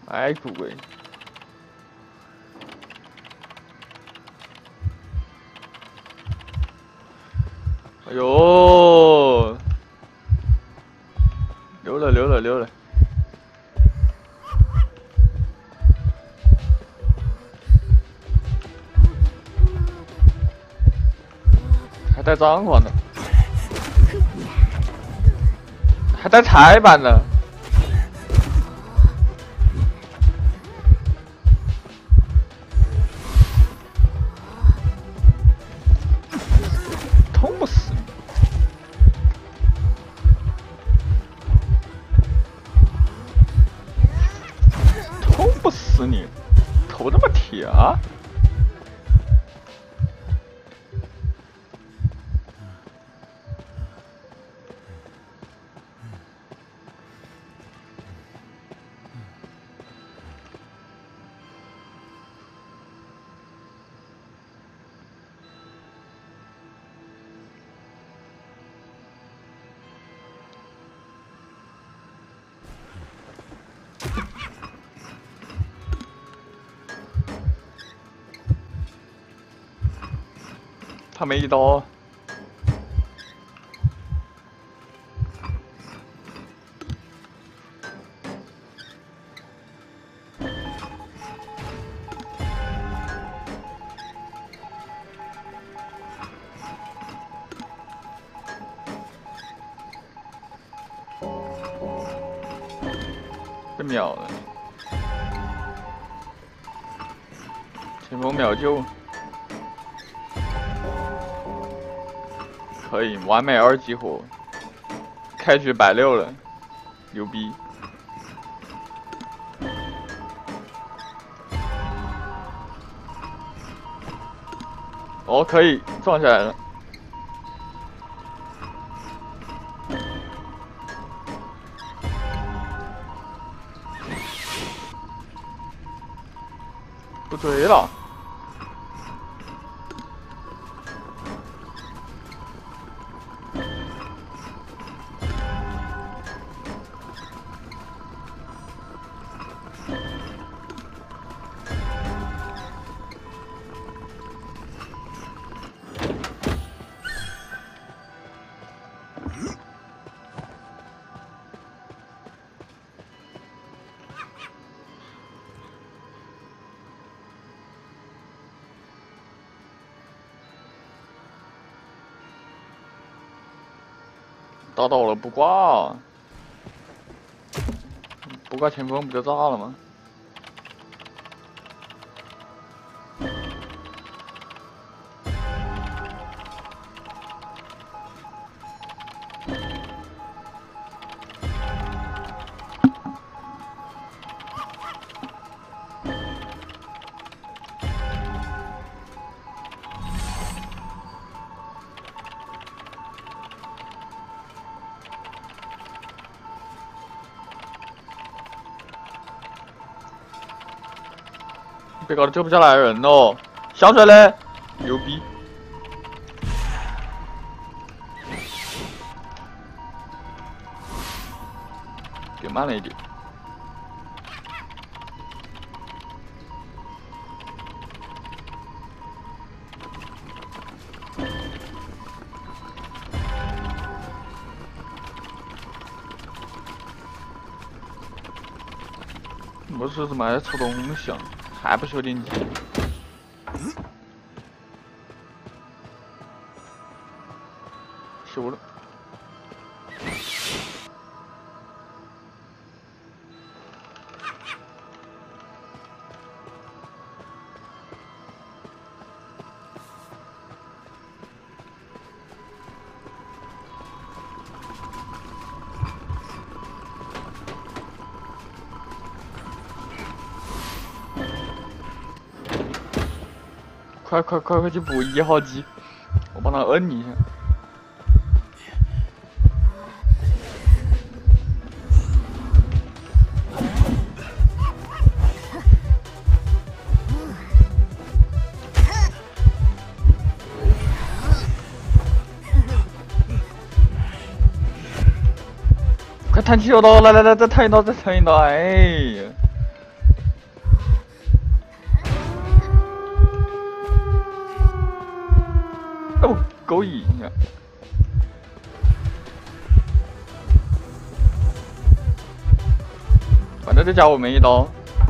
哎，酷鬼！哎呦，溜了溜了溜了！还带脏话呢，还带彩板呢。 不死你，头这么铁啊！他没一刀。 被秒了，前锋秒救，可以完美2激活，开局160了，牛逼！哦，可以撞下来了。 不追了，打倒了不挂，不挂前锋不就炸了吗？别搞得救不下来人哦！香水嘞，牛逼！点慢了一点。我说怎么还出东西啊？还不修电机？修了。快去补1号机，我帮他摁一下。快弹起油刀，来，再弹一刀，哎呀！ 勾引呀！反正这家伙没一刀。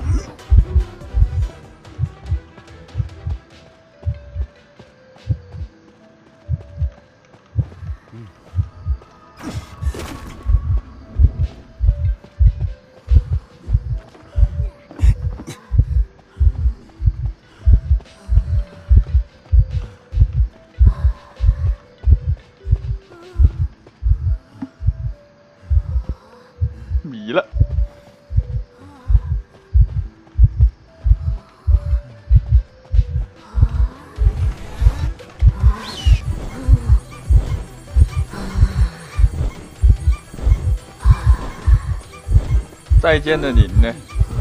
迷了，再见了您呢？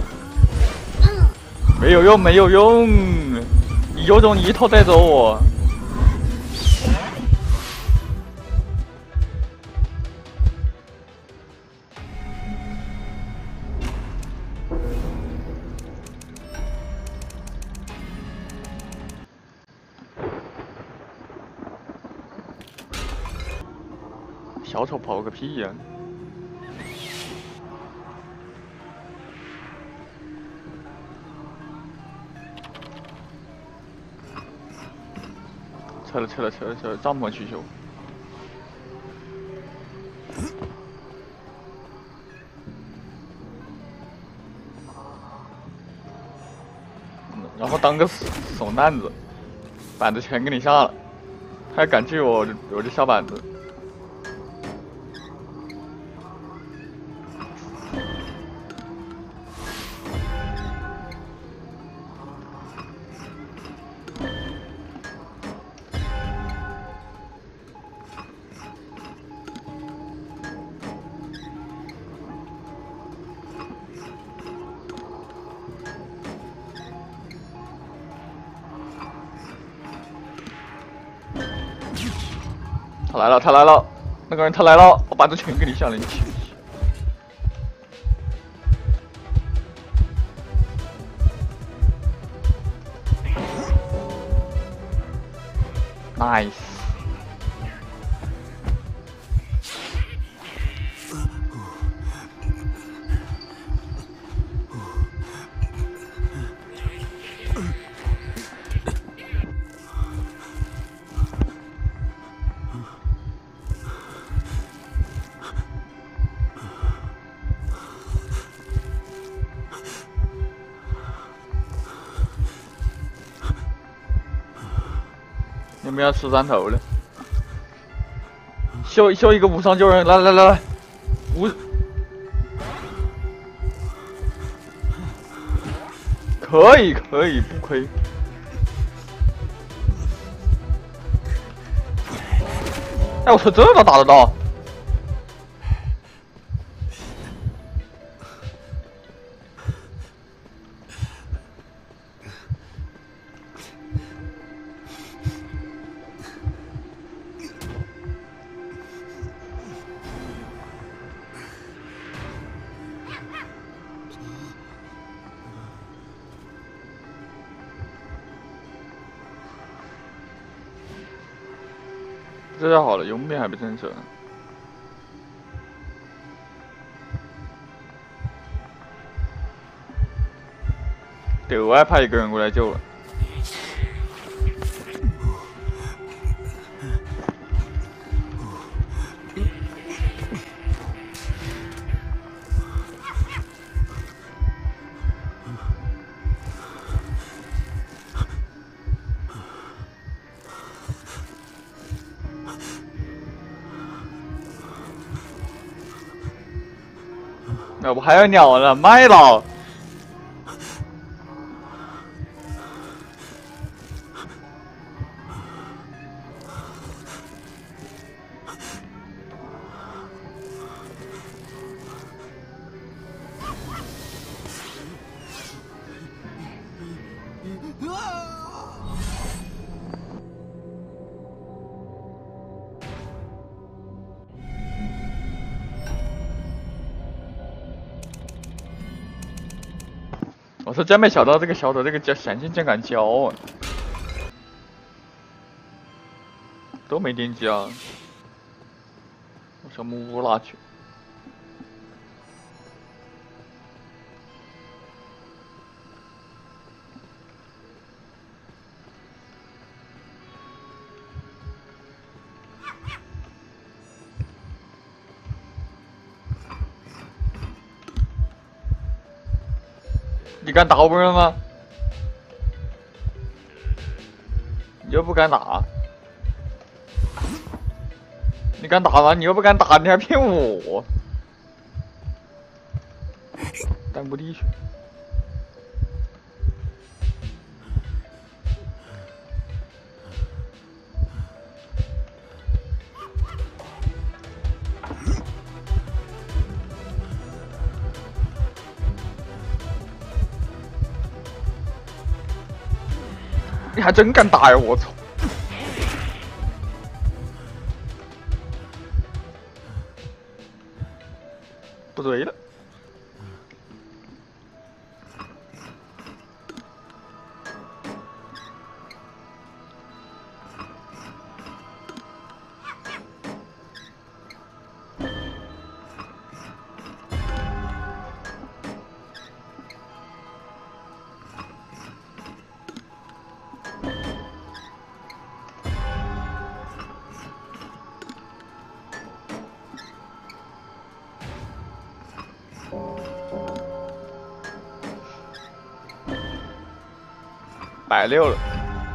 没有用，没有用，你有种一头带走我。小丑跑个屁呀！撤了，帐篷去修。然后当个怂蛋子，板子全给你下了，还敢拒我就下板子。他来了，那个人他来了，我板子全给你下了，你去。Nice。有没有要吃山头的？修一个无伤救人，来，可以，不亏。哎，我操，这都打得到！这下好了，佣兵还没震慑。得额外派一个人过来救了。我还要鸟呢，卖了。我是真没想到这个小丑这个闪现竟敢教啊！ 都没点击啊！我小木屋拿去。你敢打我人吗？你又不敢打，你敢打吗？你又不敢打，你还骗我！弹不进去。你还真敢打呀！我操！不对了。160了。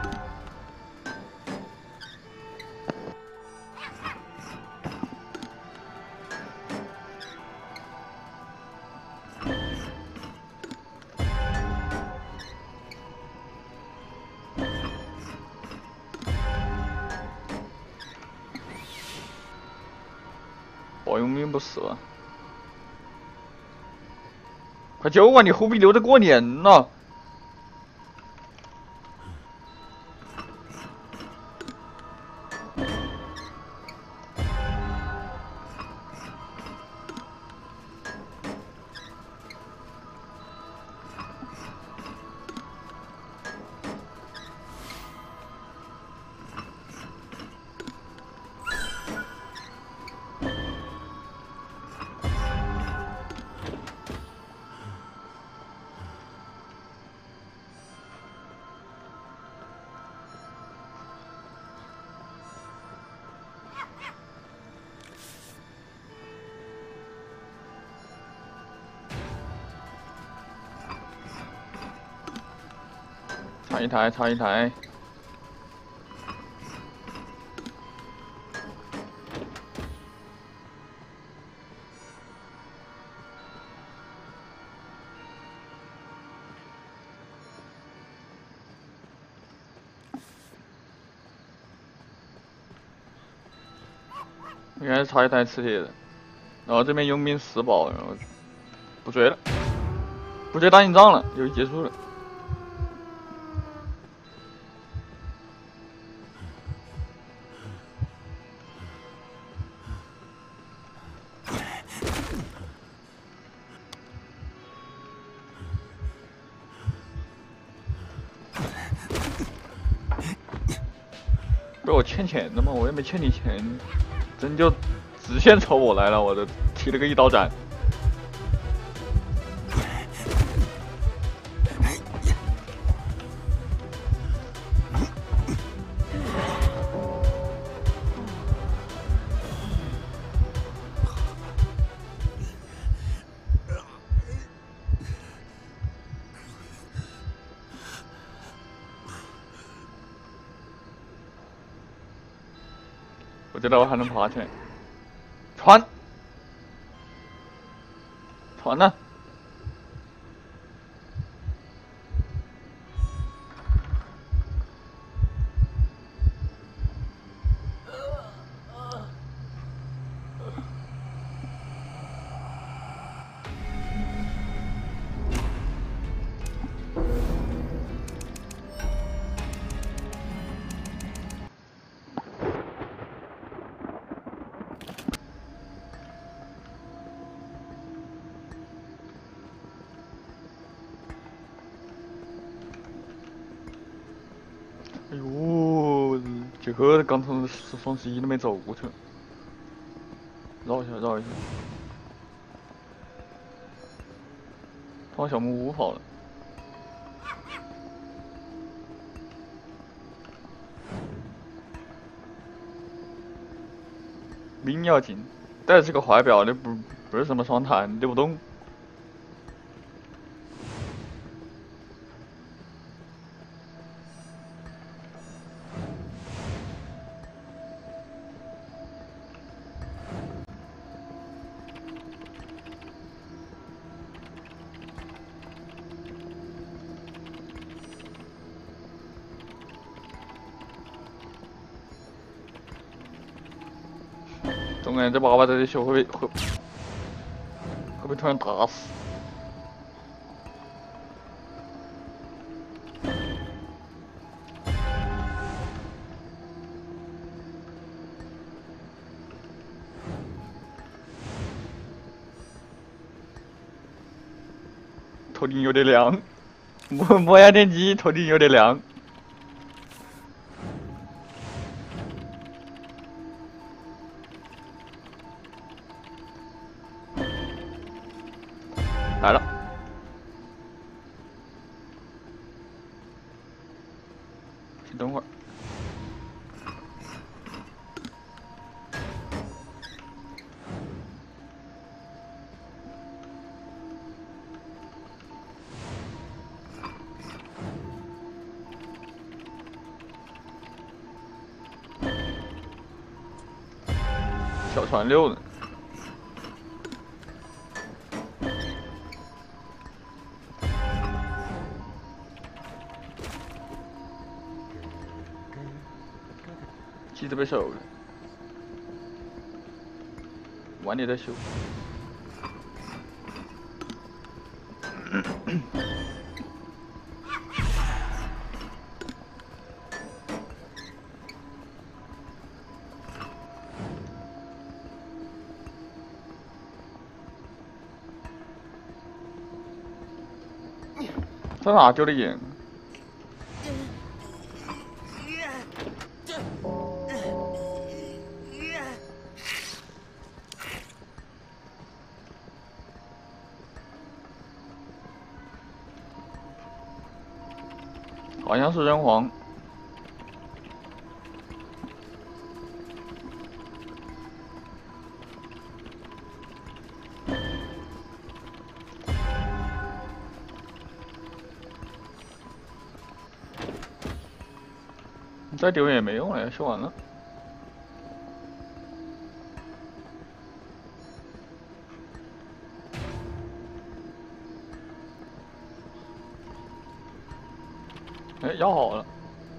暴用兵不是吧？快救啊！你虎皮溜得过年了。差一台，差一台。应该是差一台磁铁的，然后这边佣兵4爆，然后不追了，不追打硬仗了，游戏结束了。被我欠钱的嘛，我又没欠你钱，真就直线朝我来了，我就提了个1刀斩。我觉得我还能爬起来。船，船呢？哎呦，9 最后刚从双11都没走过去，绕一下，绕一下。他往小木屋跑了。命要紧，但是个怀表，你不是什么双弹，溜不动。中间这爸爸在这修会被突然打死。头顶有点凉，摸压电机，头顶有点凉。来了，先等会儿。小船溜呢。机子被收了，晚点再修。在哪丢的眼？好像是人皇。再丢也没用了，修完了。哎，要好了。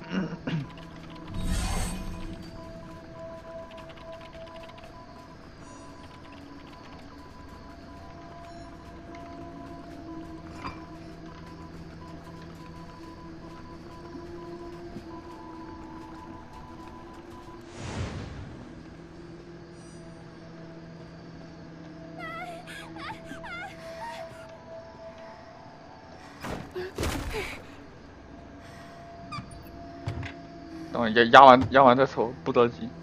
等会压完再抽，不着急。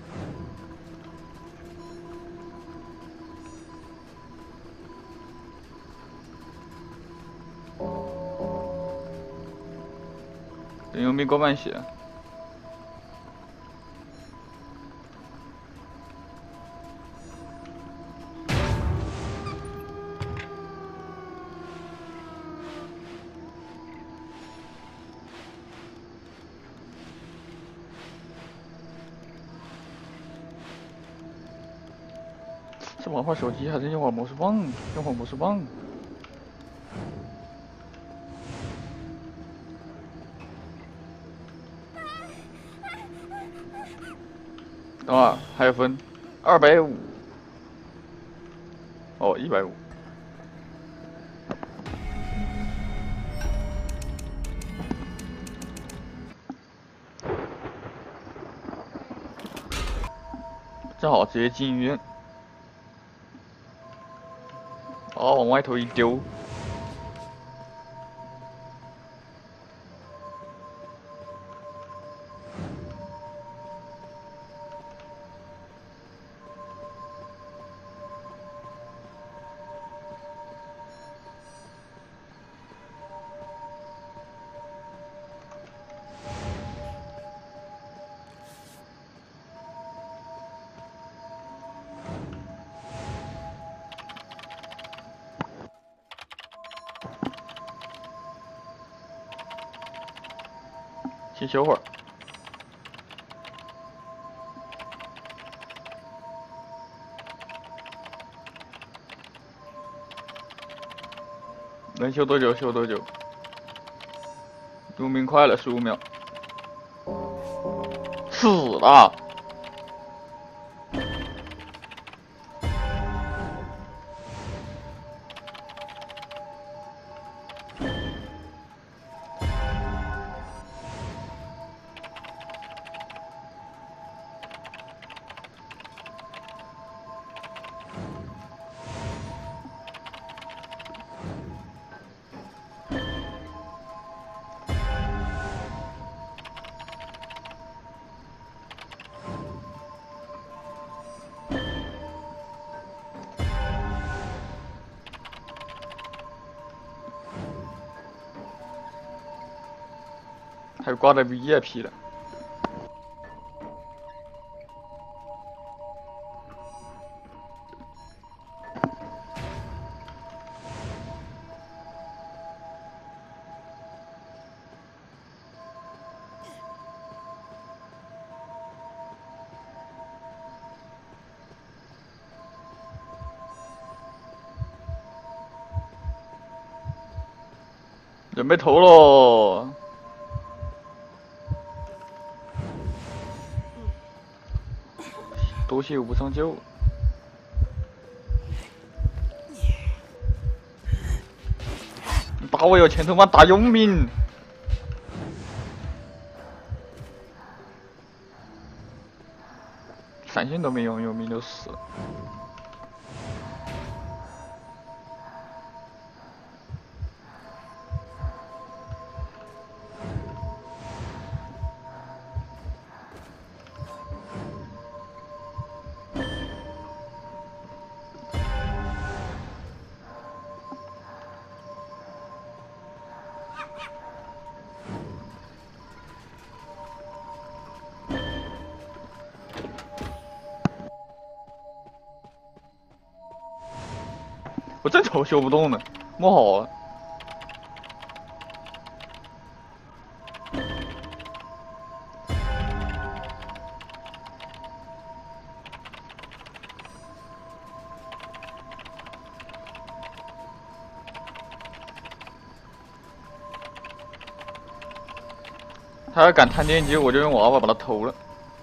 等用没过半血。是玩会手机还是用会魔术棒？用会魔术棒。等会儿还有分250。哦，150。正好直接进医院。哦，往外头一丢。 先休会儿。能休多久休多久。入命快了15秒。死了。还挂在 VIP 的。人被投喽！多谢无伤救。打我有前头吗？打佣兵。3线都没用，佣兵就死了。我正愁修不动呢，摸好了。他要敢贪电机，我就用娃娃把他偷了。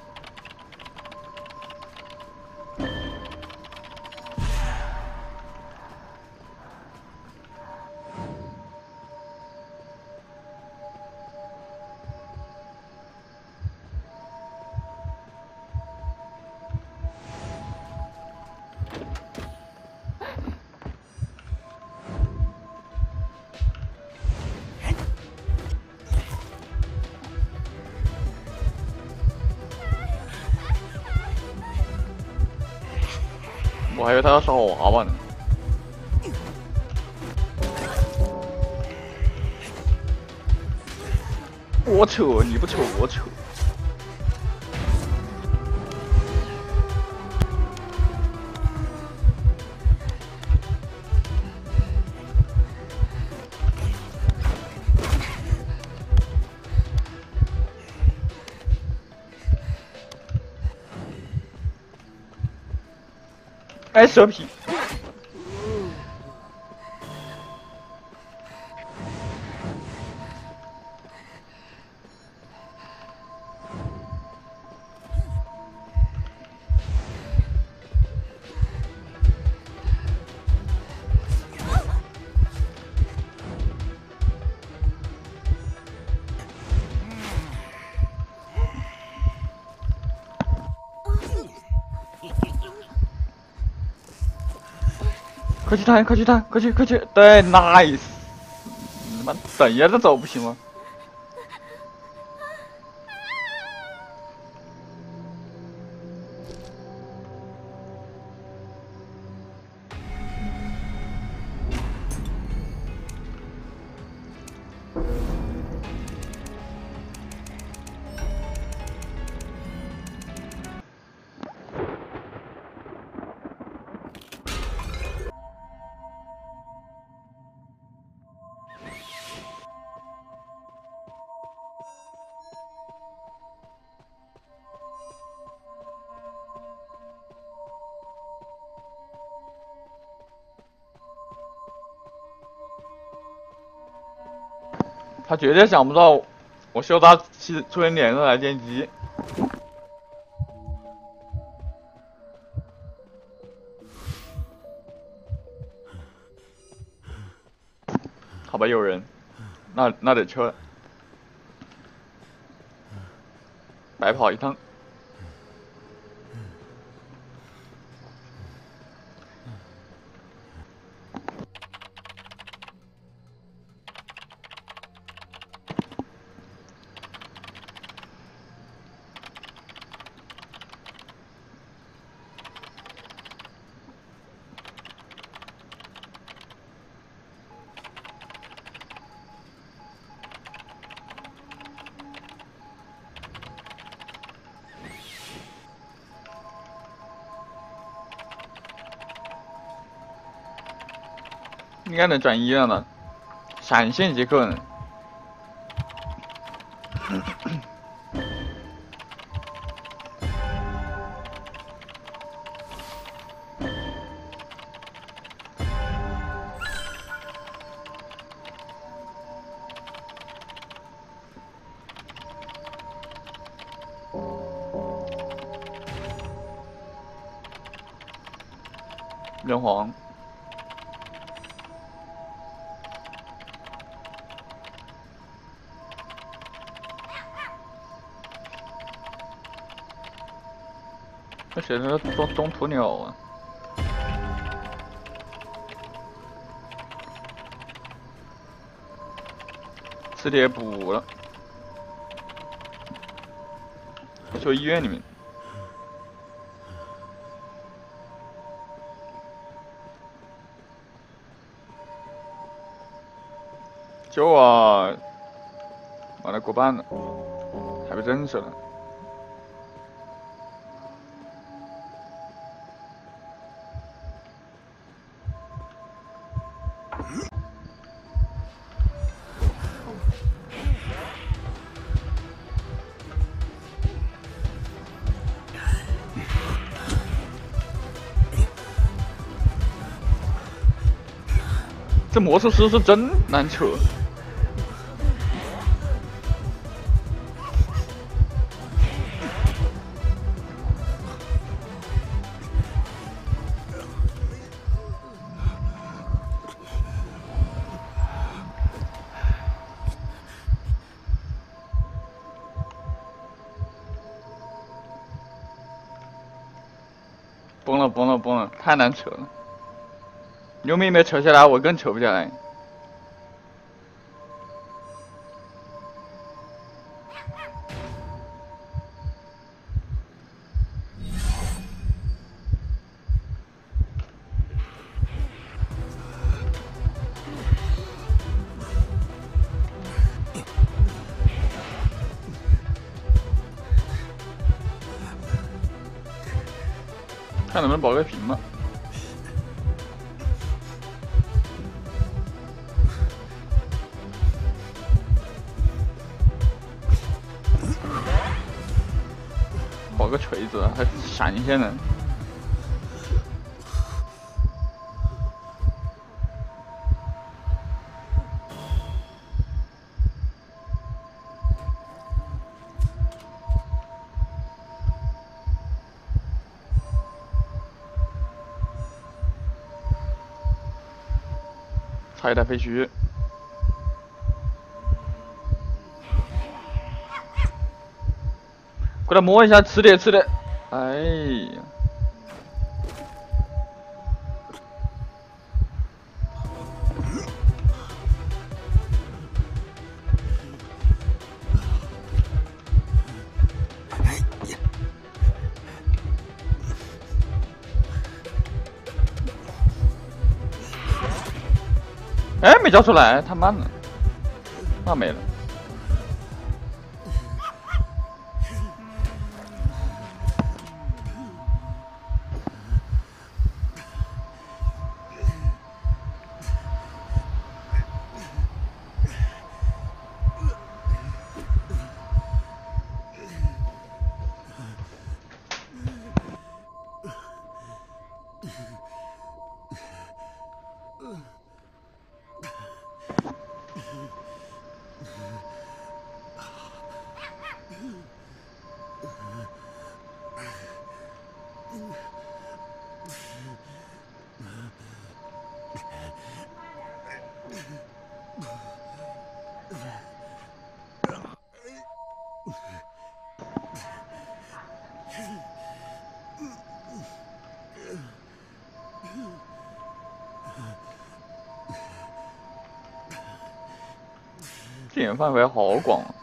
我还以为他要杀我娃娃呢。我扯，你不扯我扯。哎，蛇皮！快去探，快去探，快去，快去！对 ，nice！ 你妈等着走不行吗？ 他绝对想不到我秀他出人脸上来电击。好吧，有人，那得撤，白跑一趟。应该能转医院了，闪现即可能。人皇。这谁在中途鸟啊？磁铁补了，就医院里面。救啊！完了，过半了，还被震死了。这魔术师是真难扯。崩了，太难扯了。牛妹没扯下来，我更扯不下来。看能不能保个平嘛。保个锤子，还闪一下呢。差一台废墟。过来摸一下，吃点。哎呀！哎，没交出来，太慢了，那没了。 电影范围好广啊！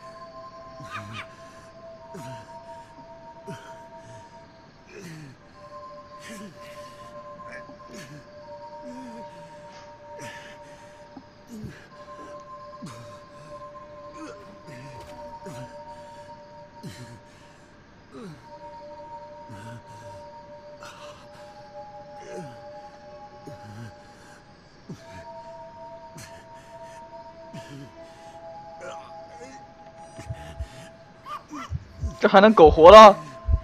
这还能苟活了？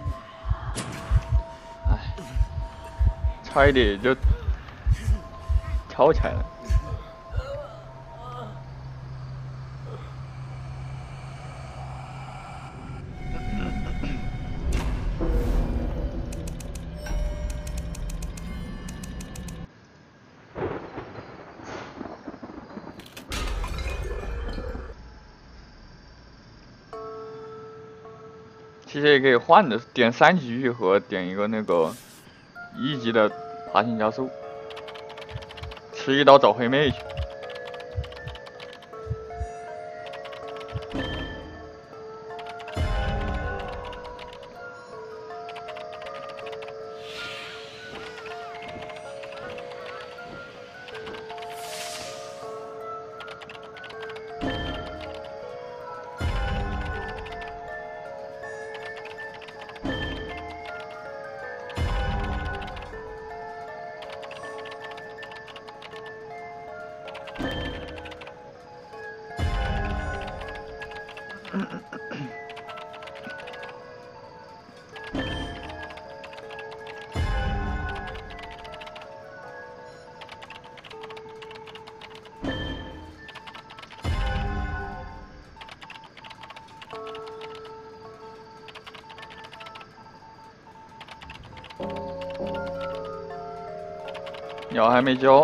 哎，差一点就跳起来了。其实也可以换的，点3级愈合，点一个那个1级的爬行加速，吃一刀找黑妹去。鸟还没交，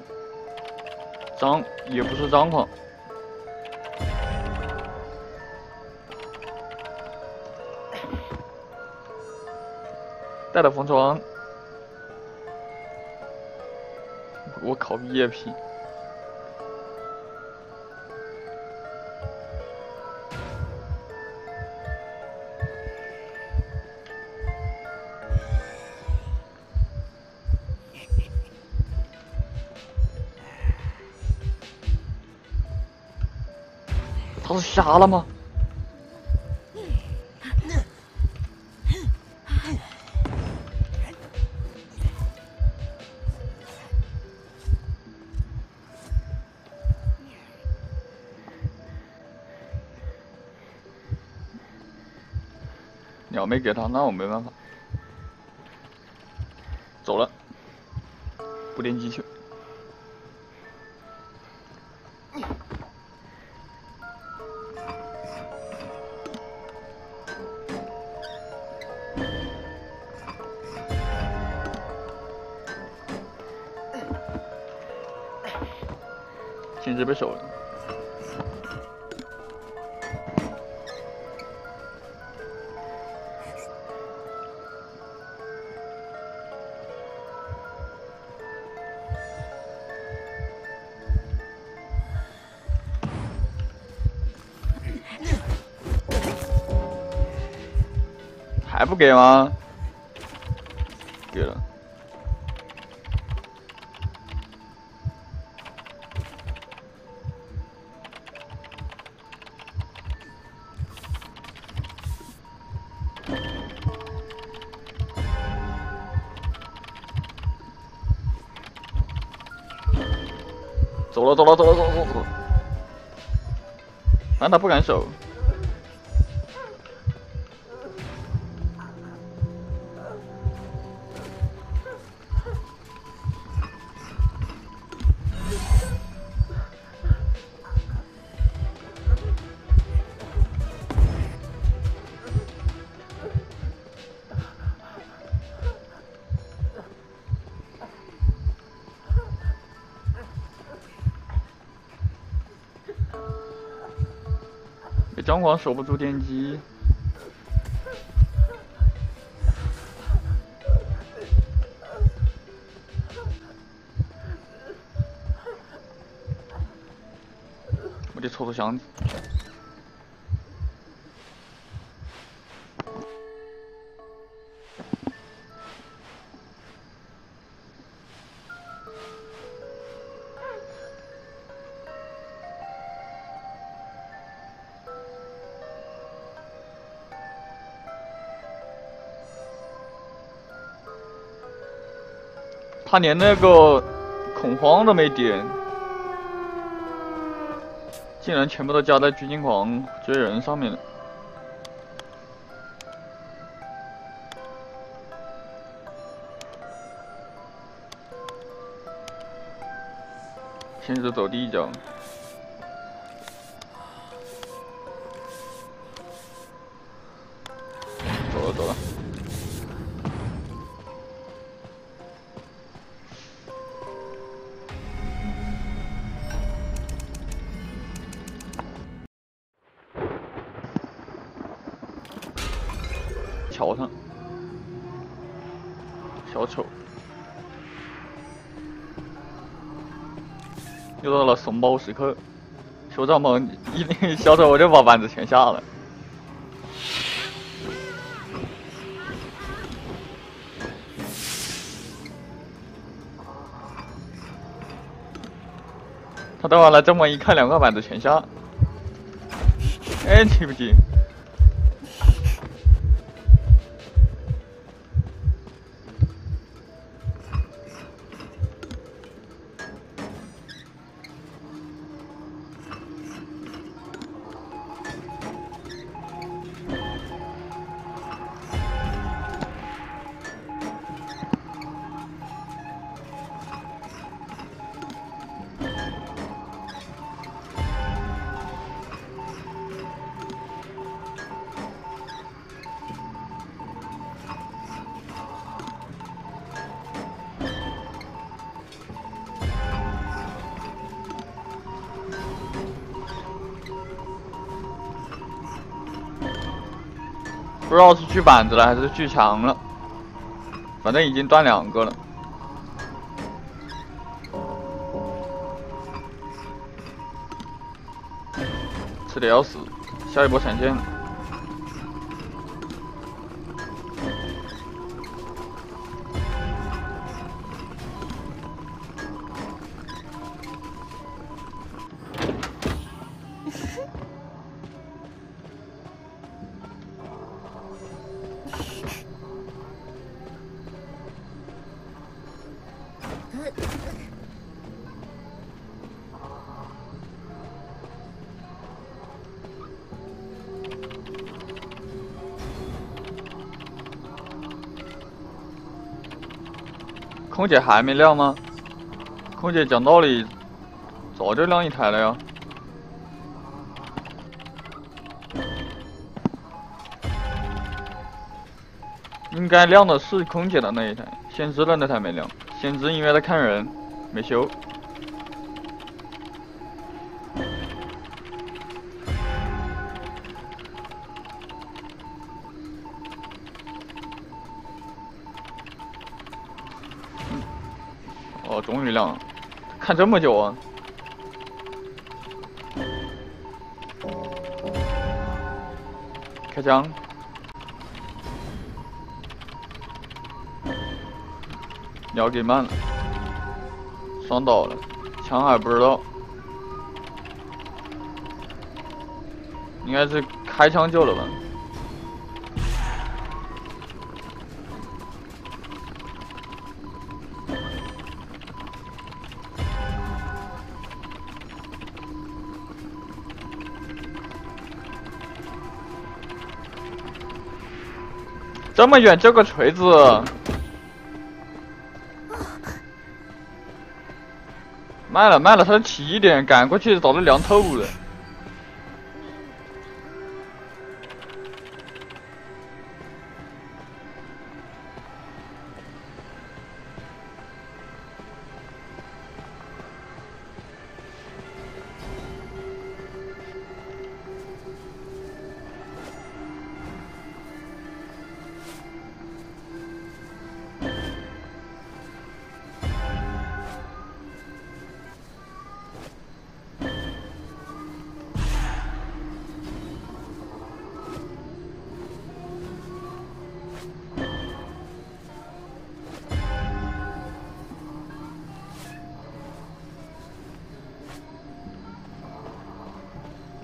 也不是张狂。带了风霜，我靠叶皮。他是瞎了吗？鸟没给他，那我没办法，走了，不练机器。禁止被守了。还不给吗？给了。走了，但他不敢守。张狂守不住电机， 去戳戳箱子。他连那个恐慌都没点，竟然全部都加在狙击狂追人上面了。先是走第一脚，走了走了。桥上，小丑，又到了怂包时刻，酋长们小丑我就把板子全下了。他等会来这么一看，2块板子全下，哎，气不气？不知道是锯板子了还是锯墙了，反正已经断2个了。吃的要死，下一波闪现了。空姐还没亮吗？空姐讲道理，早就亮1台了呀。应该亮的是空姐的那一台，先知的那台没亮。先知因为在看人，没修。哦，终于亮了，看这么久啊！开枪！鸟给慢了，伤倒了，枪还不知道，应该是开枪救了吧？这么远，这个锤子！慢了，慢了，他起一点，赶过去早就凉透了。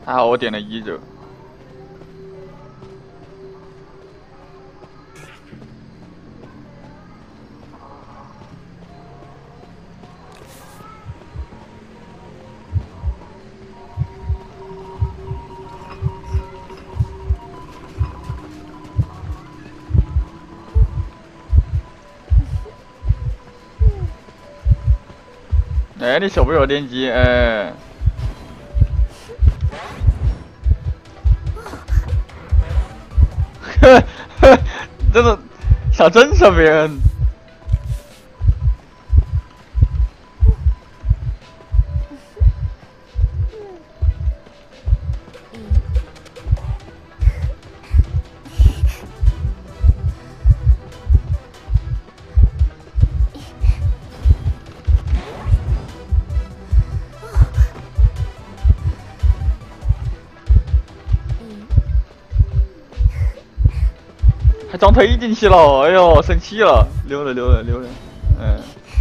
还好我点了1轴。哎，你学不学电击？哎，呵呵，这个想震慑别人。还装推进去了，哎呦，生气了，溜了溜了溜了，嗯。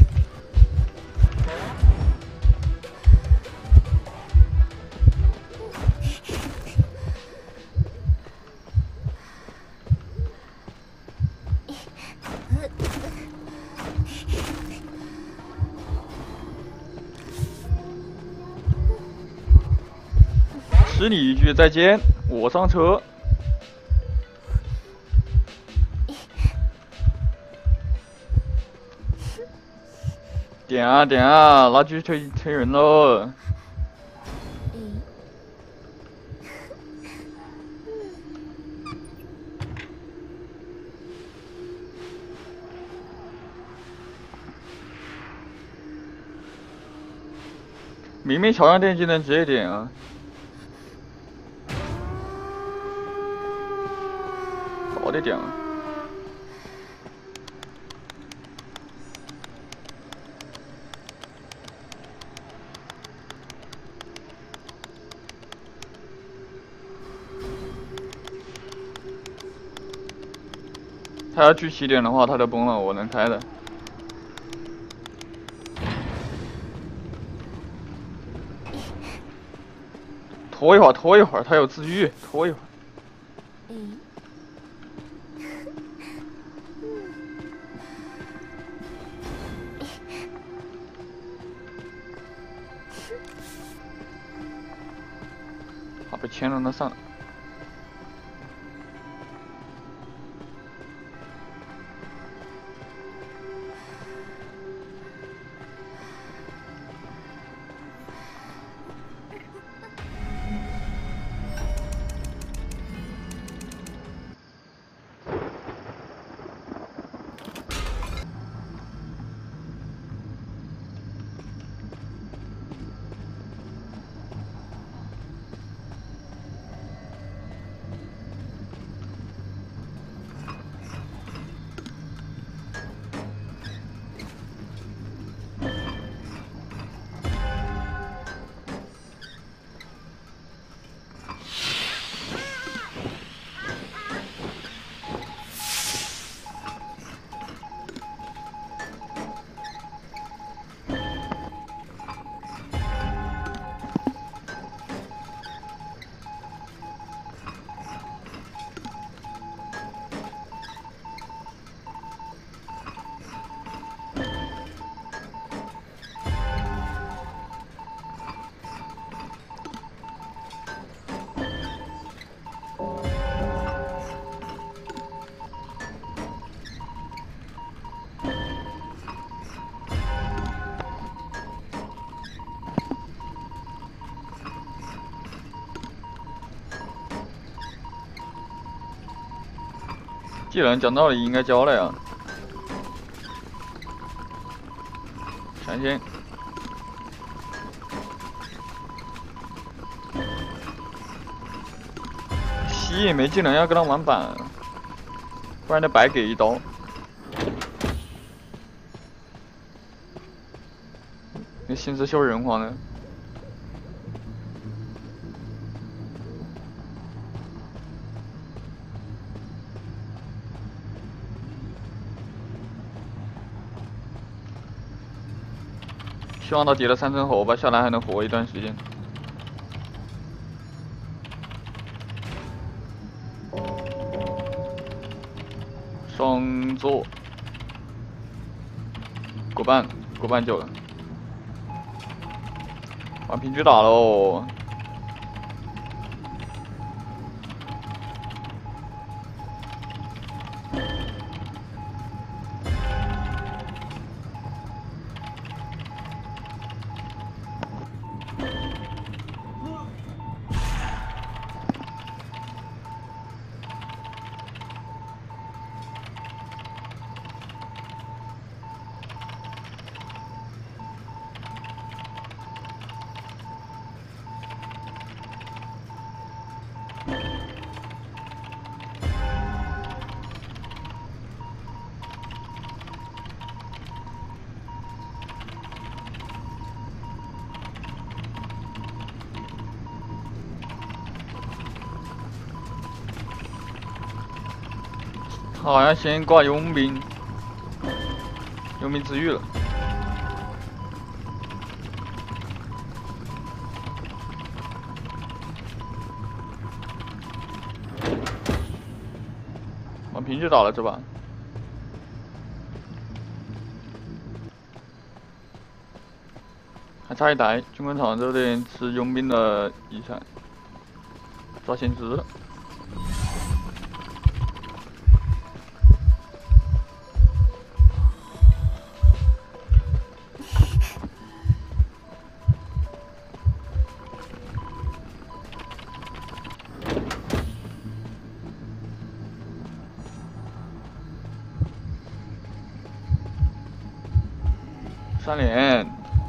吃你一句再见，我上车。点啊点啊，拿狙推人喽！明明桥上电机能直接点啊！早点点啊！他要去起点的话，他就崩了，我能开的。拖一会儿，拖一会儿，他有自愈，拖一会儿。好，被牵了，那上。技能讲道理应该教了呀。闪现。吸也没技能，要跟他玩板，不然就白给一刀。那心思秀人皇呢？希望他叠了3层后吧，下来还能活一段时间。 锁，过半就了，完平狙打喽！好像先挂佣兵自愈了。完平就打了这把。还差一台，军工厂这边吃佣兵的遗产，抓先知了。3连，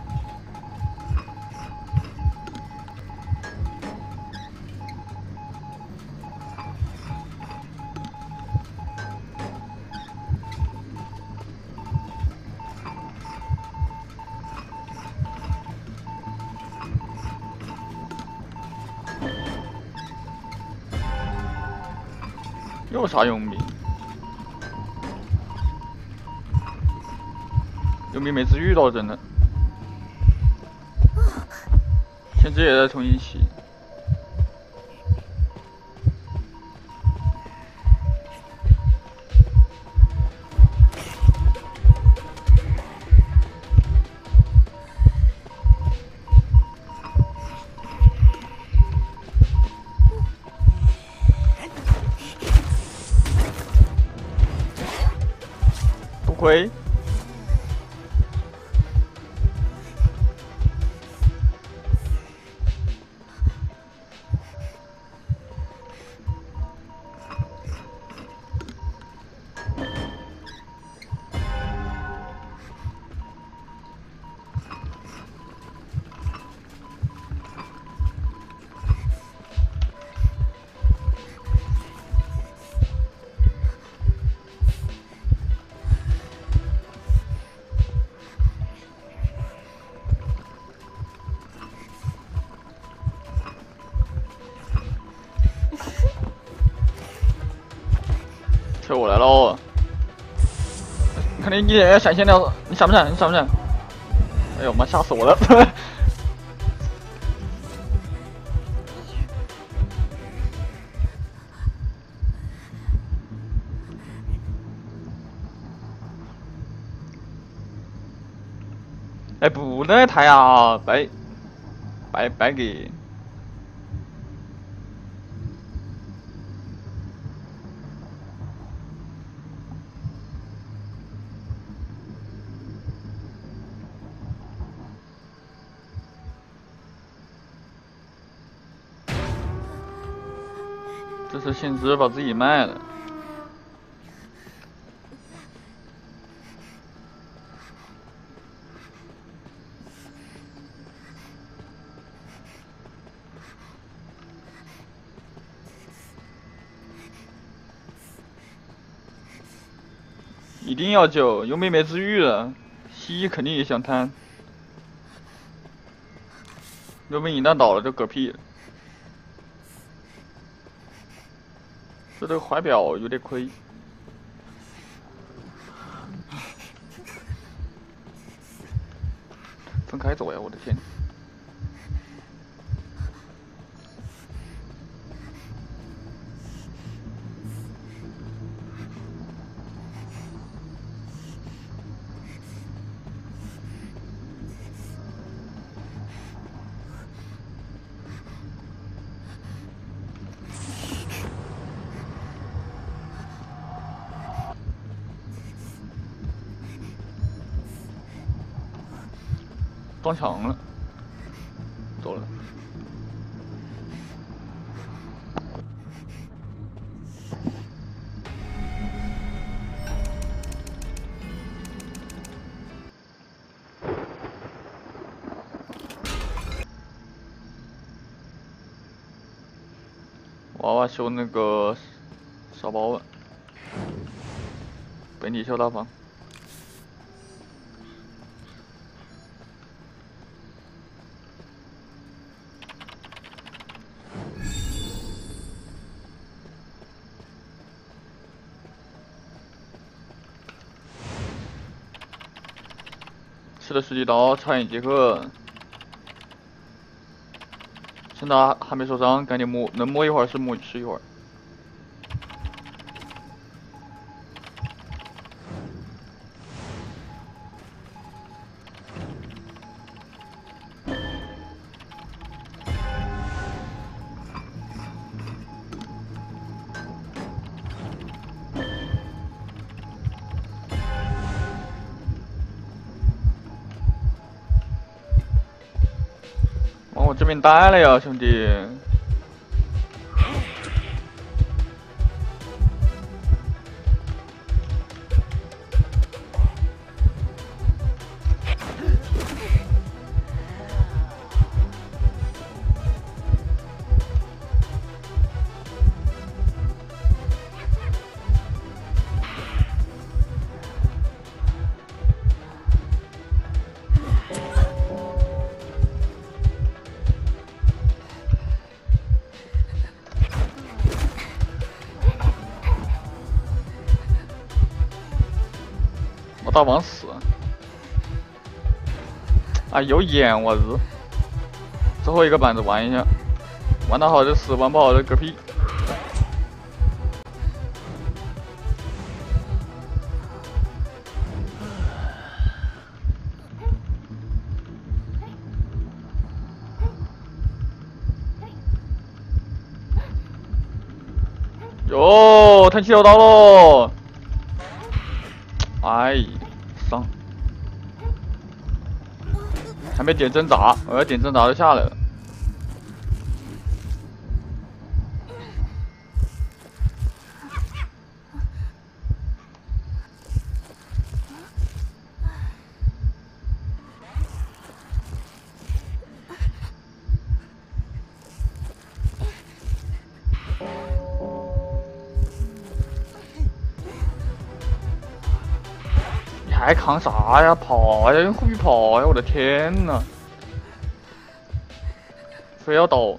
又杀佣兵。佣兵没治愈到，真的。先知也在重新起。不亏。车我来喽！肯定一点闪现掉，你闪不闪？你闪不闪？哎呦妈，吓死我了！哎，不能抬啊，白给。这是先知把自己卖了。一定要救，佣兵没治愈了，蜥蜴肯定也想贪。佣兵一旦倒了就嗝屁了。这个怀表有点亏。分开走呀！我的天。 撞墙了，走了。娃娃修那个沙包了，本体修大房。吃了10几刀，差点杰克。趁他还没受伤，赶紧摸，能摸一会儿是摸，吃一会儿。往我这边带了呀，兄弟！我打王死，啊有眼我日！最后一个板子玩一下，玩得好就死，玩不好就嗝屁。哟，他7刀喽！哎，伤，还没点挣扎，我要点挣扎就下来了。你还扛啥呀？跑呀，用护臂跑呀！我的天呐！非要倒。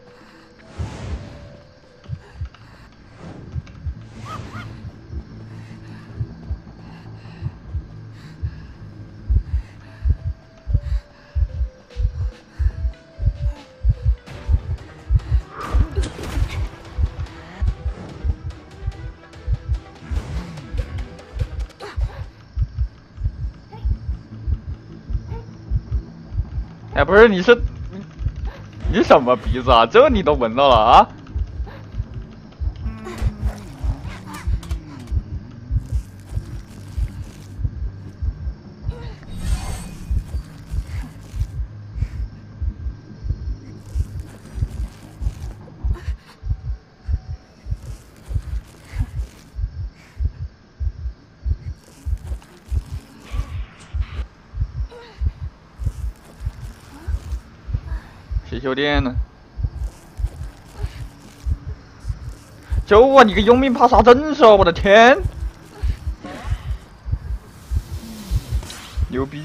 哎，不是，你什么鼻子啊？这你都闻到了啊？谁修电呢？救我！你个佣兵怕啥阵势啊！我的天！牛逼！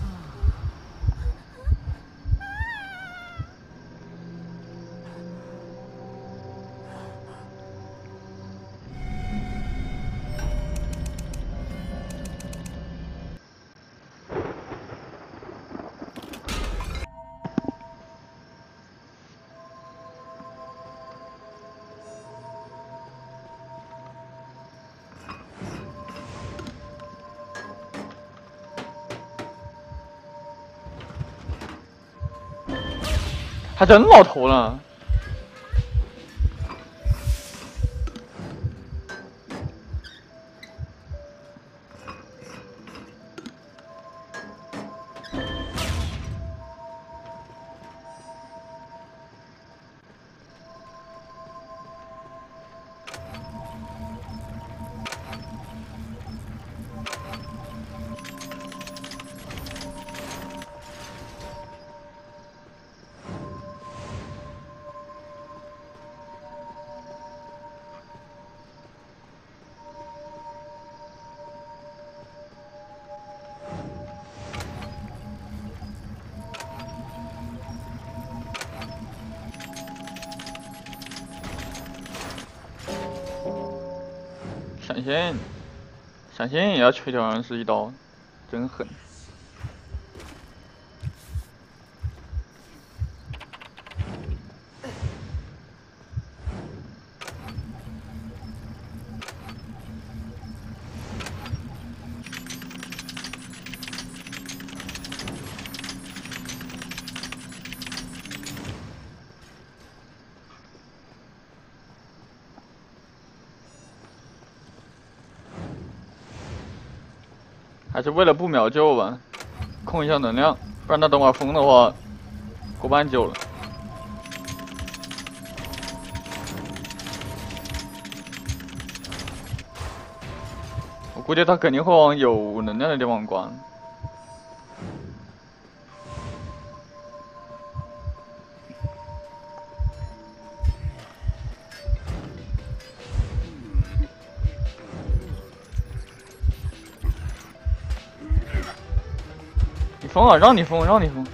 还真老头了。 上线，上线也要锤掉21刀，真狠。还是为了不秒救吧，控一下能量，不然他等会儿疯的话，过半救了。我估计他肯定会往有能量的地方关。你疯啊！让你疯，让你疯！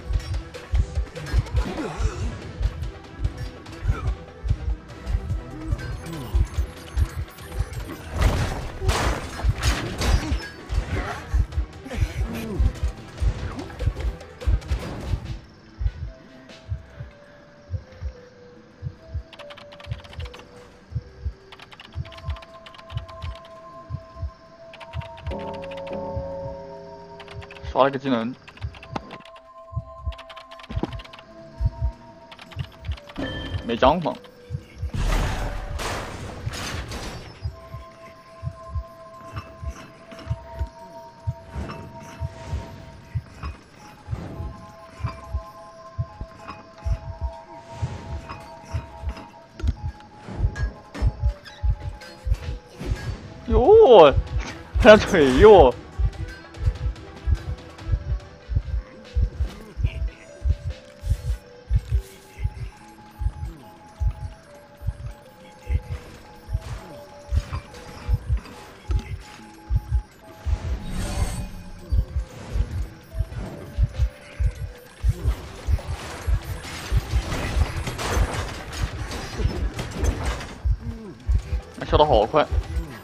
刷了个技能。没帐篷。哟，还想锤我！跳得好快，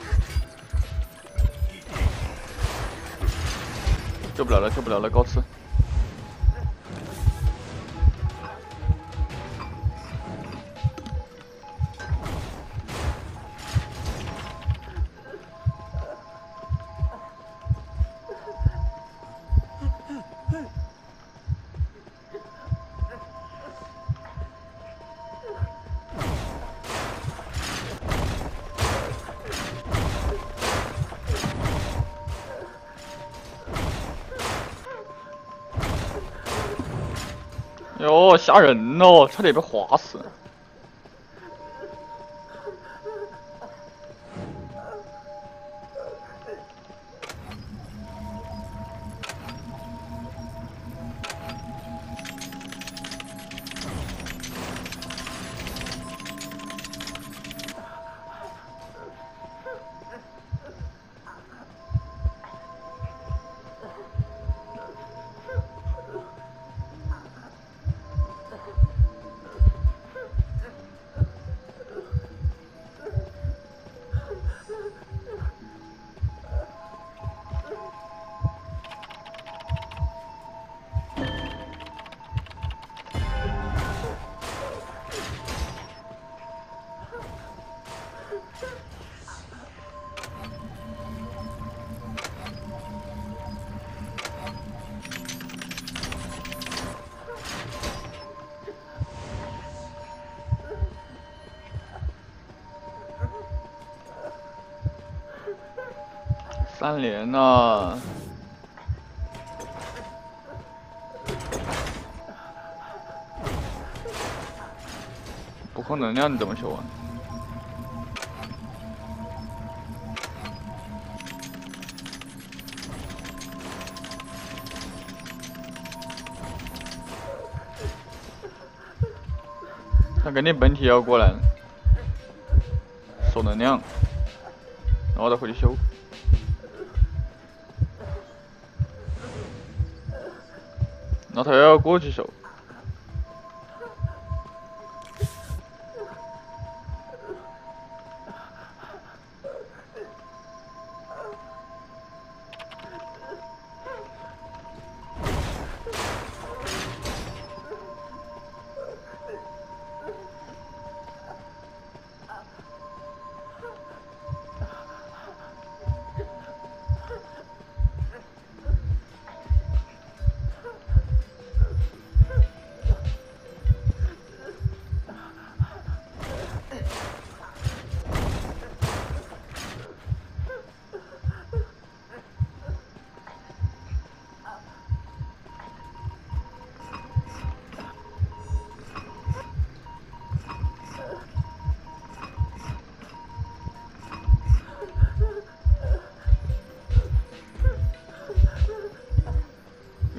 救不了了，救不了了，高刺。哟，吓人哦，差点被划死。3连呐！不控能量你怎么修啊？他肯定本体要过来了，守能量，然后再回去修。然后他要过去守。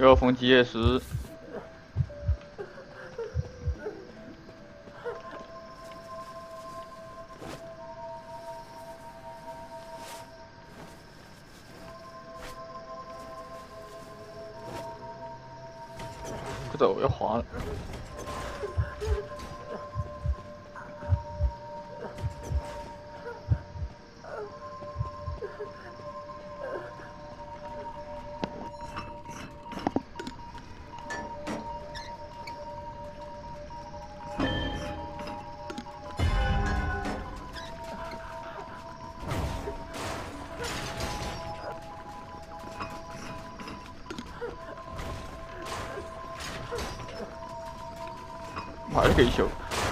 个风机也是。不走要滑了。还是可以修。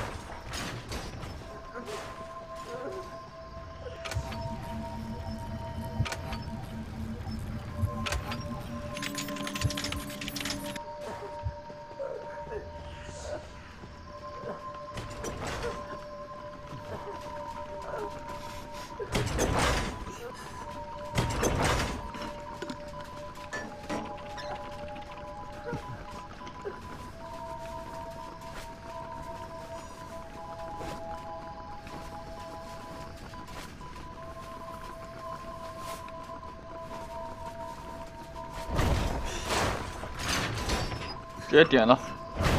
直接点了。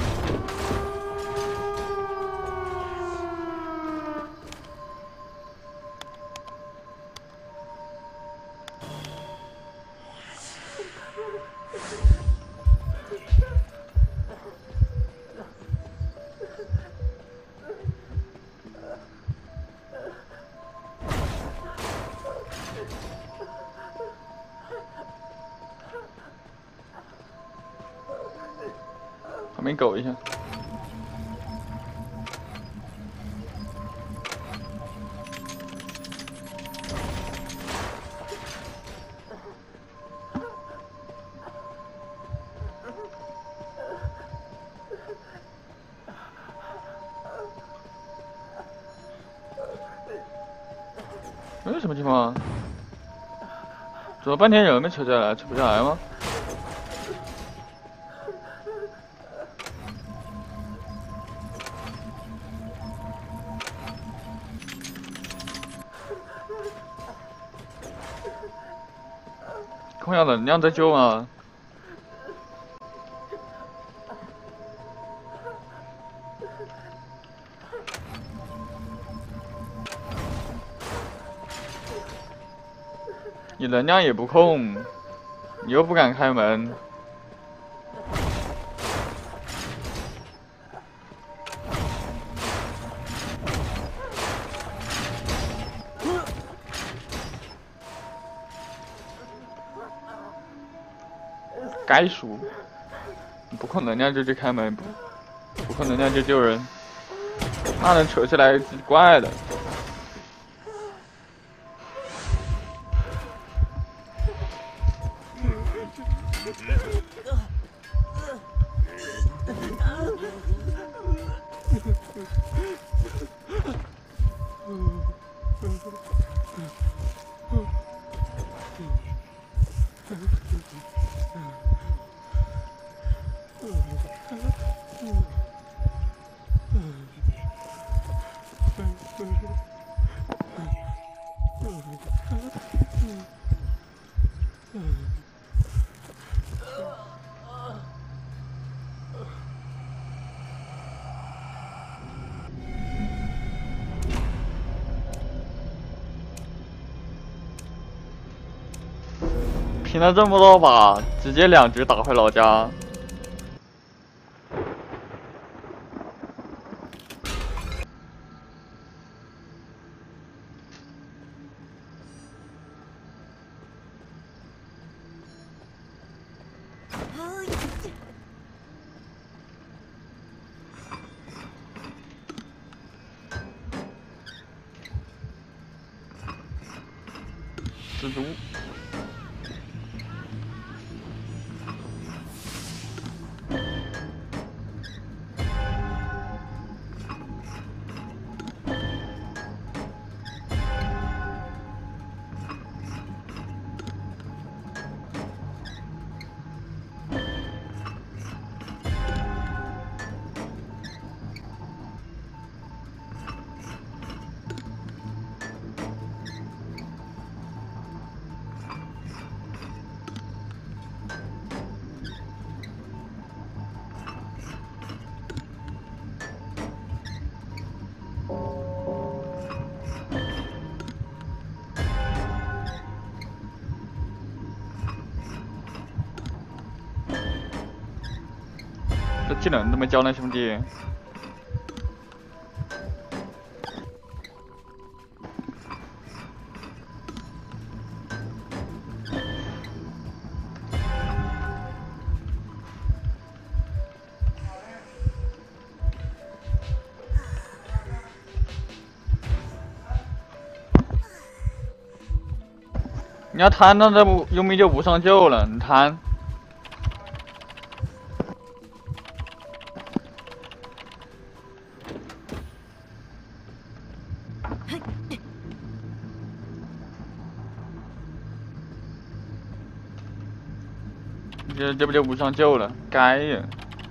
旁边狗一下。什么情况？走了半天人没扯下来，扯不下来吗？空调能量在救吗？你能量也不控，你又不敢开门。该输，不控能量就去开门，不控能量就救人，那能扯起来怪的。拼了这么多把，直接2局打回老家。蜘蛛。 技能都没教呢，兄弟。你要贪到这游民就无上救了，你贪。这不就无上救了？该呀！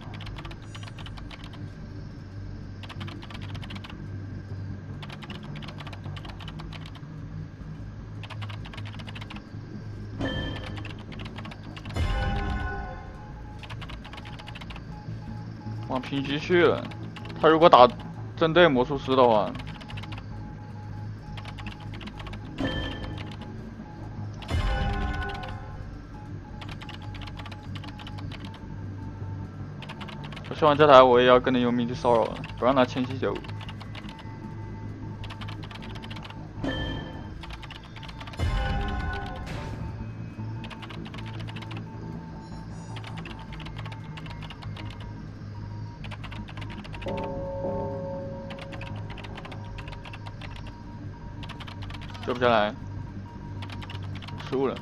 往平局去了。他如果打针对魔术师的话，我说完这台，我也要跟着游民去骚扰了，不让他前期走。救不下来，输了。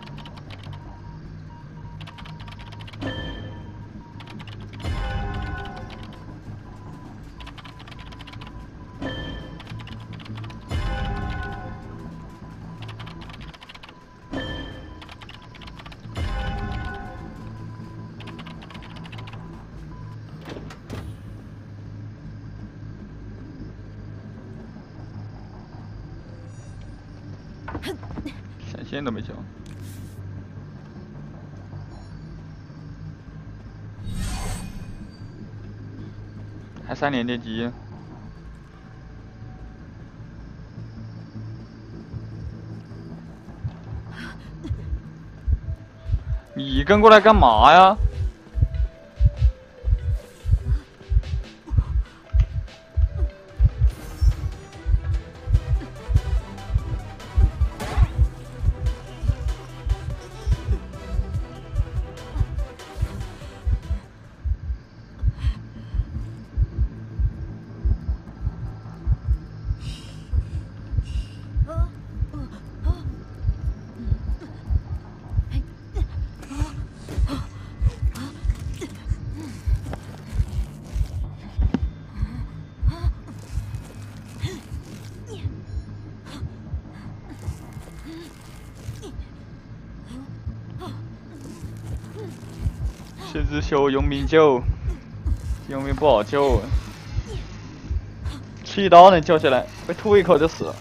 闪现都没交，还3连电机。你跟过来干嘛呀？这只修游民救，游民不好救，吃一刀能救起来，被吐一口就死了。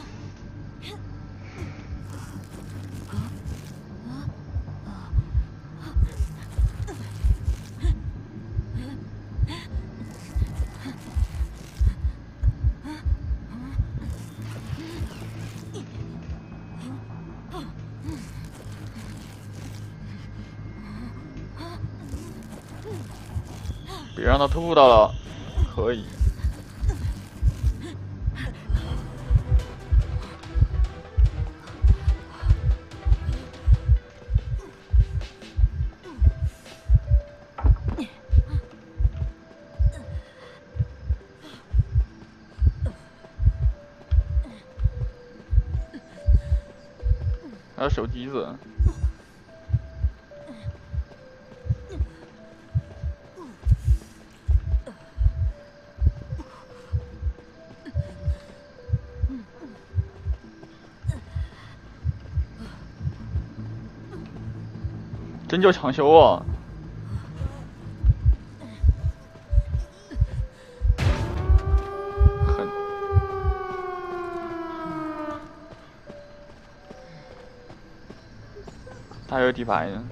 别让他吐到了，可以。还有手机子。真就抢修啊！狠！还有底牌呢。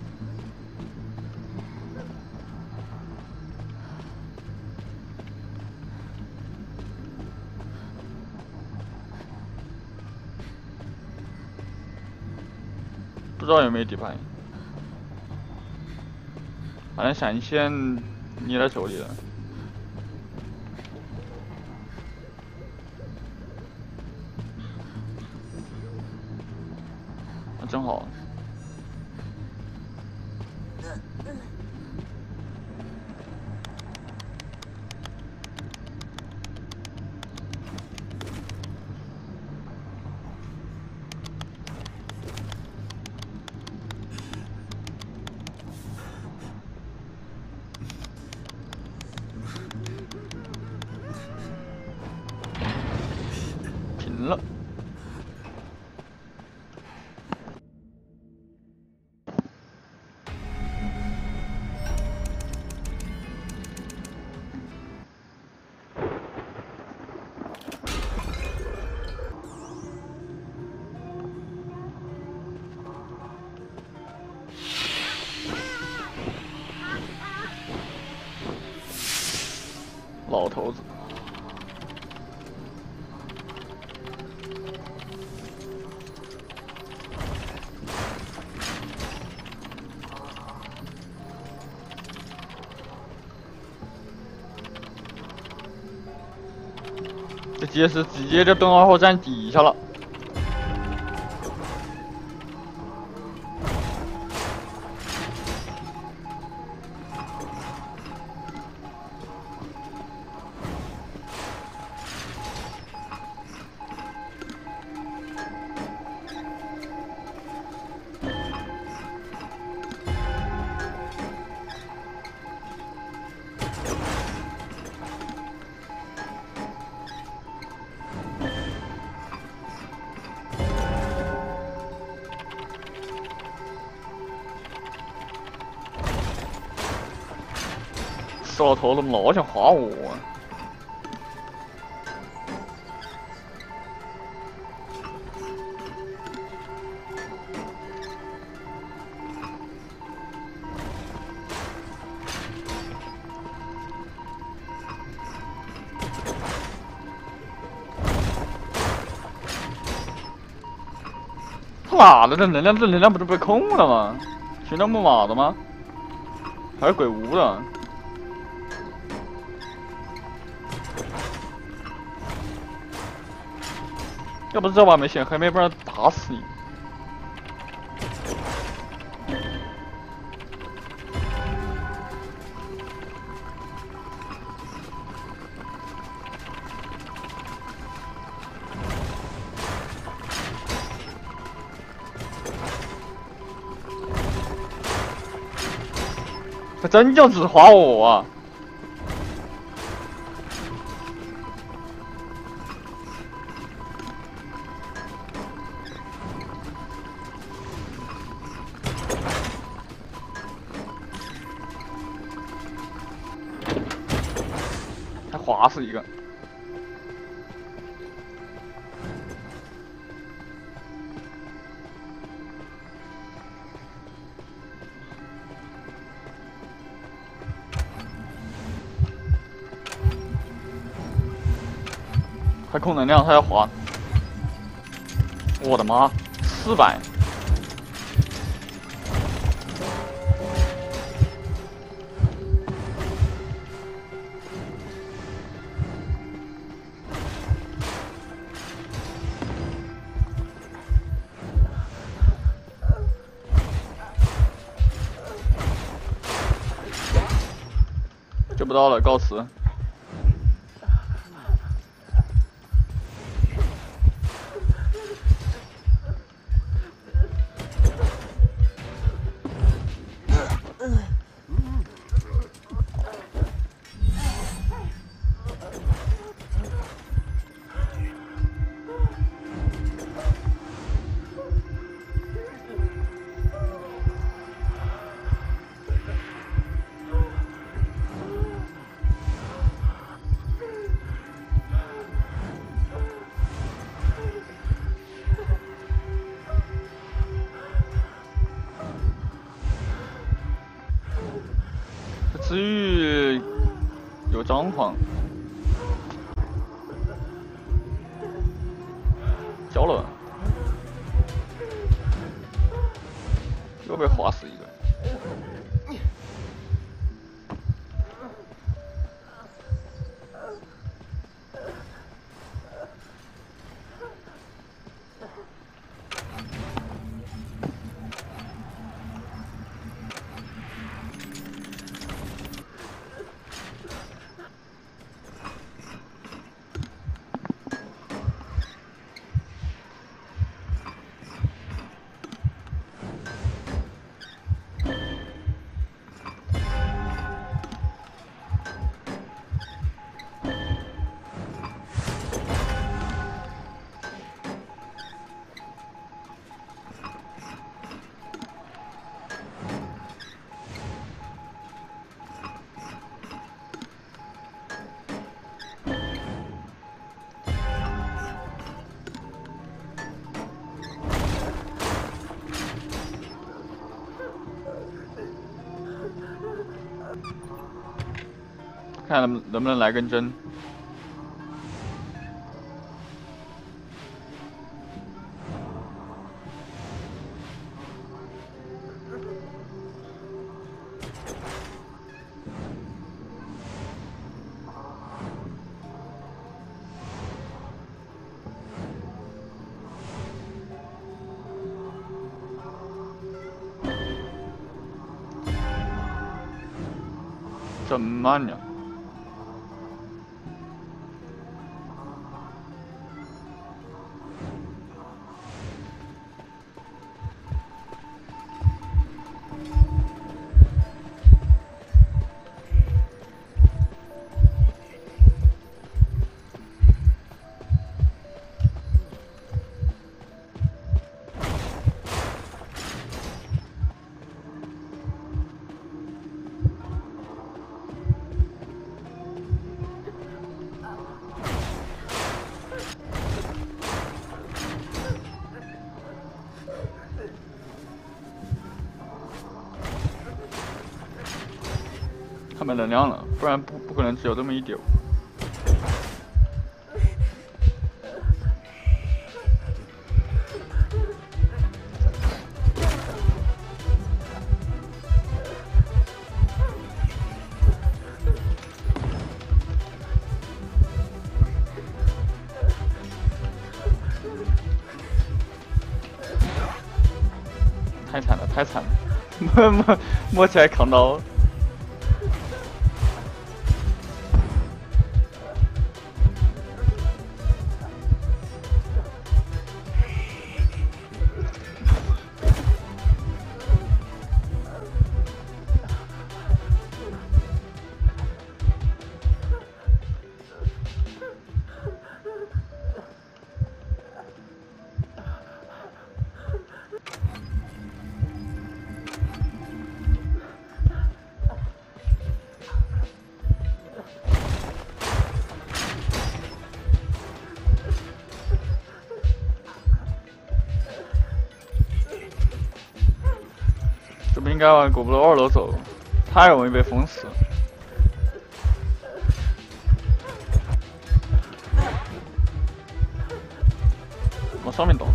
不知道有没有底牌。反正闪现你在手里了，那正好。停了。老头子。这结石直接就登二号站底下了。死老头子老想划我啊！他妈的，这能量不是被控了吗？寻到木马的吗？还是鬼屋的？要不是这把没显黑妹，不然打死你！他真就只划我啊！还划死一个！还控能量，他要划！我的妈，400！救不到了，告辞。治愈有张狂，交了，又被划死一个。 看能不能来根针。这么慢呀！他没能量了，不然不可能只有这么一丢。太惨了，太惨了，摸起来扛刀。这不应该往古布罗2楼走，太容易被封死了。往上面倒。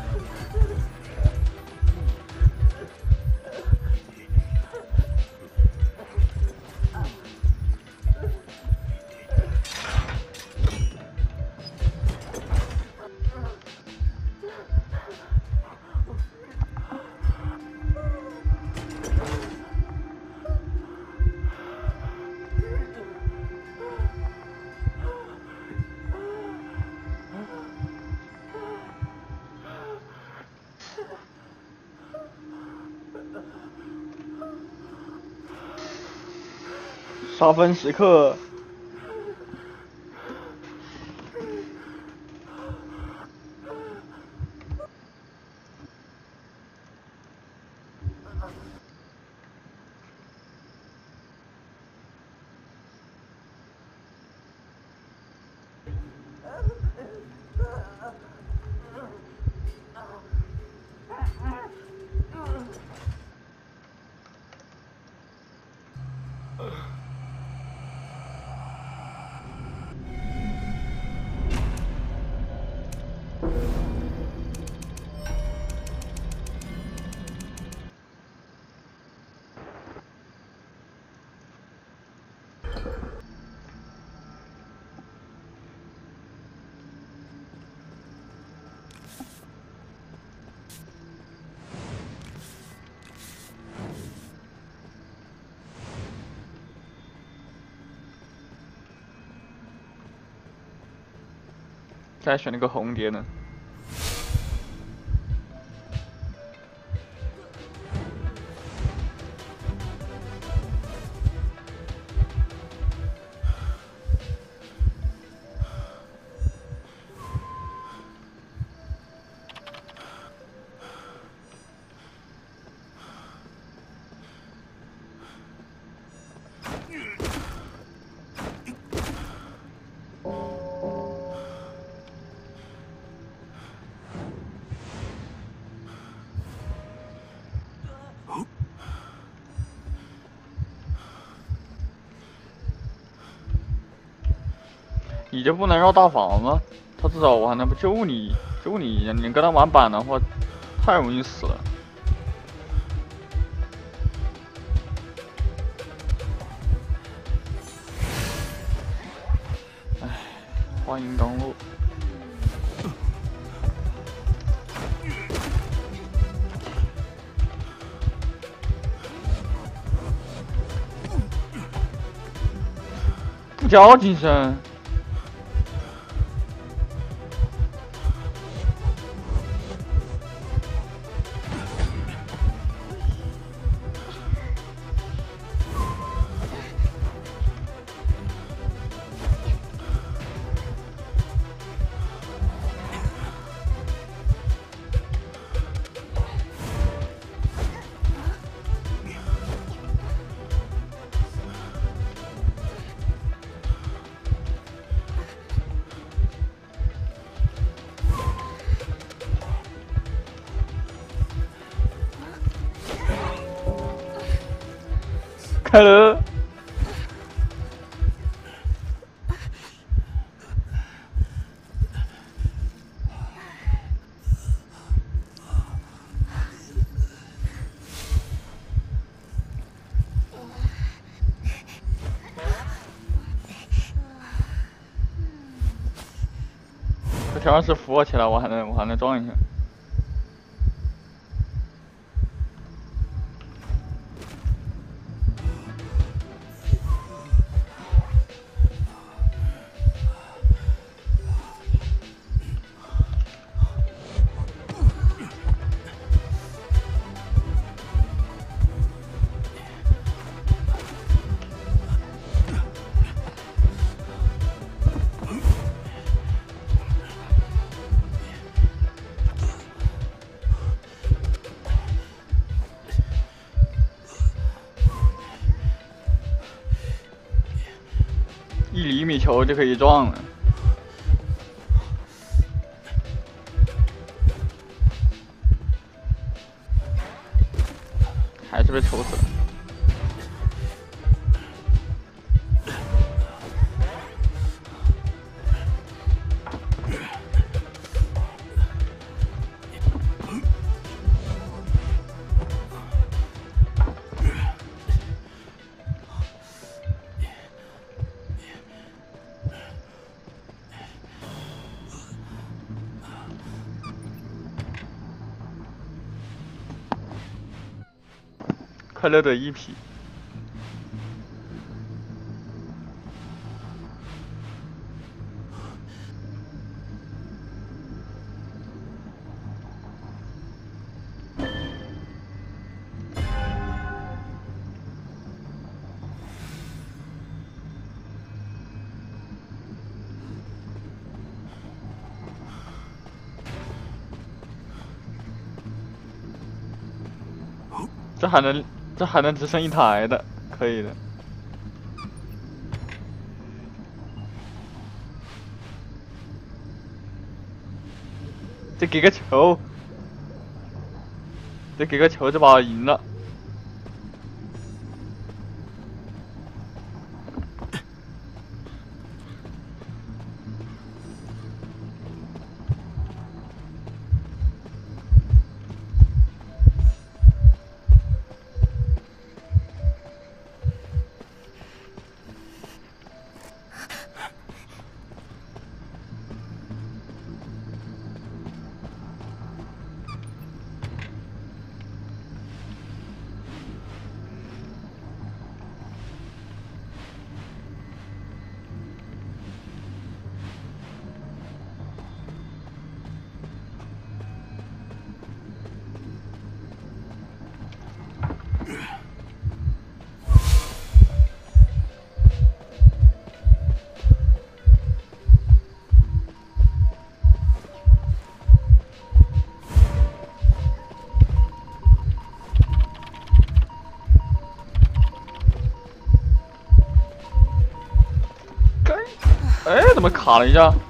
杀分时刻。再选了个红蝶呢。 你就不能绕大房吗？他至少我还能不救你一下。你跟他玩板的话，太容易死了。唉，欢迎登录。不叫金声。开了。这条是扶我起来，我还能撞一下。1厘米球就可以撞了，还是被抽死了。快乐的一匹。这还能只剩1台的，可以的。再给个球，再给个球就把我赢了。哎，怎么卡了一下？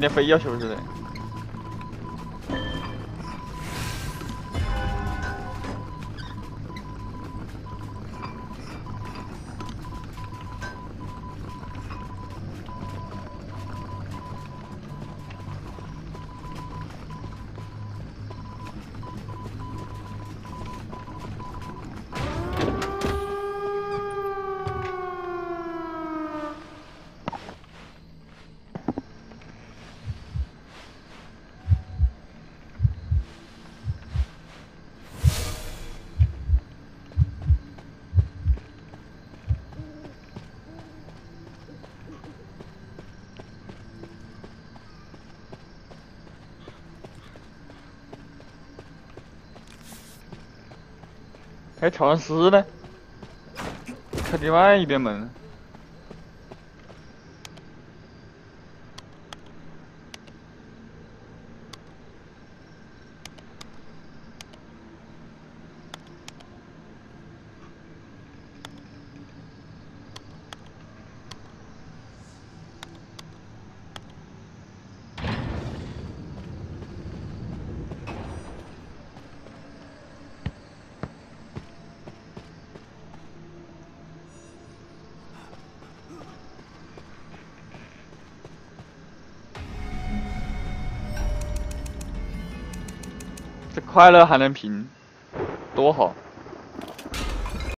今天非要休息的。还调完丝呢，开另外一边门。这快乐还能平，多好！